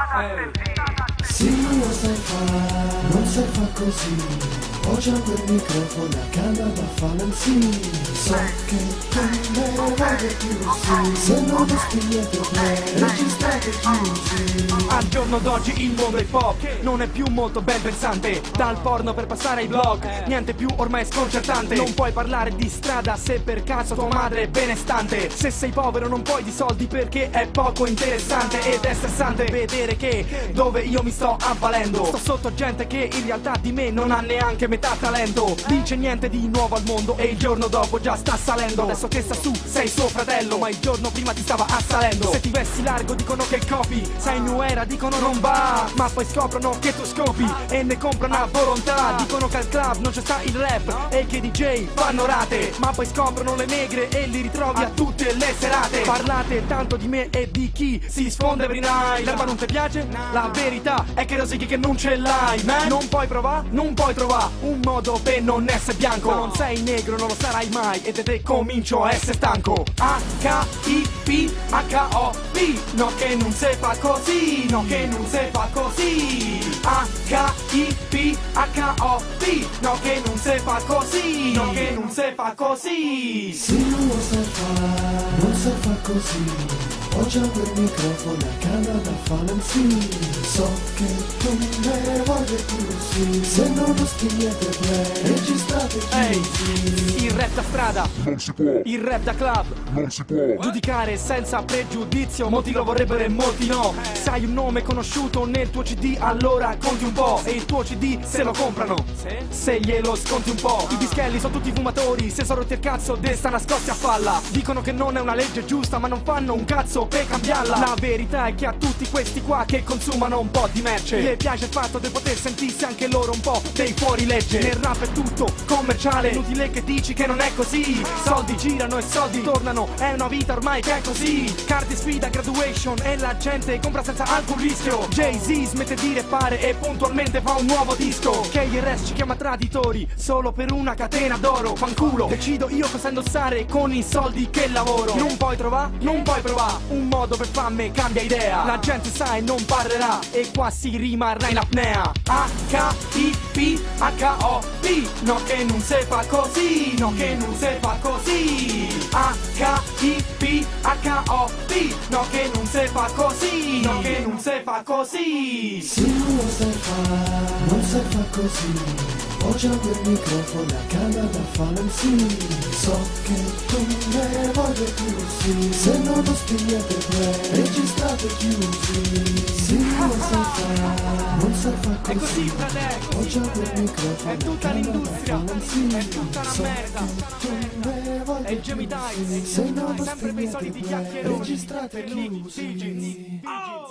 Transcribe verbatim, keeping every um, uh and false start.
Ehi. Sì, lo sai fare, non sai far così. Ho già quel microfono a Canada Falenzi. So che tu me ne vuoi più, sì. Se non ti spieghi bene, registrate chiusi. Al giorno d'oggi il mondo hip hop non è più molto ben pensante. Dal porno per passare ai blog, niente più ormai sconcertante. Non puoi parlare di strada se per caso tua madre è benestante. Se sei povero non puoi di soldi perché è poco interessante. Ed è stressante vedere che dove io mi sto avvalendo sto sotto gente che in realtà di me non ha neanche metà talento. Dice niente di nuovo al mondo e il giorno dopo già sta salendo. Adesso che sta su sei suo fratello, ma il giorno prima ti stava assalendo. Se ti vesti largo dicono che copi, sei new era dicono non va, ma poi scoprono che tu scopi e ne comprano a volontà. Dicono che al club non c'è sta il rap e che i D J fanno rate, ma poi scoprono le negre e li ritrovi a tutte le serate. Parlate tanto di me e di chi si sfonda every night. L'erba non ti piace? La verità è che rosichi che non ce l'hai, man. Non puoi provare? Non puoi trovare un modo per non essere bianco. Non sei negro, non lo sarai mai e da te comincio a essere stanco. H I P H O P, no che non si fa così, no che non si fa così. H I P H O P, no che non si fa così, no che non si fa così. Sì, non lo sai fare, non sai far così. Ho già quel microfono a Canada Falenzi. So che tu me ne vuoi più, sì. Se non lo spiegate bene, registrate chiusi. Il rap da strada Non si può, il rap da club non si può. giudicare senza pregiudizio, molti lo vorrebbero e molti no. Se hai un nome conosciuto nel tuo C D allora conti un po', e il tuo C D se lo comprano se glielo sconti un po'. I dischelli sono tutti fumatori, se sono rotti il cazzo desta nascosti a falla. Dicono che non è una legge giusta ma non fanno un cazzo per cambiarla. La verità è che a tutti questi qua che consumano un po' di merce gli piace il fatto di poter sentirsi anche loro un po' dei fuorilegge. Nel rap è tutto commerciale, inutile che dici che non è così. Soldi girano e soldi tornano, è una vita ormai che è così. Carte sfida, graduation e la gente compra senza alcun rischio. Jay-Z smette di rappare e puntualmente fa un nuovo disco. K R S ci chiama traditori solo per una catena d'oro. Fanculo, decido io cosa indossare con i soldi che lavoro. Non puoi trovare, non puoi provare un modo per farmi cambia idea. La gente sa e non parlerà e qua si rimarrà in apnea. H I P H O P, no che non si fa così, no che non si fa così. H I P H O P, no che non si fa così, no che non si fa così. Sì, non lo sai fare, non sai far così. Ho già quel microfono a Canada Falenzi. So che tu me ne vuoi più, sì. Se non lo spiegate bene, registrate chiusi. Sì, non lo sai fare, non sai far È così. così fratello, Ho già quel microfono è tutta a Canada l'industria, Falenzi. è tutta una So merda. che tu me ne vuoi È il Jamie più, Dice, Se non lo sempre per i soliti spiegate bene, chiacchieroni, registrate per lì, chiusi. digits. Oh!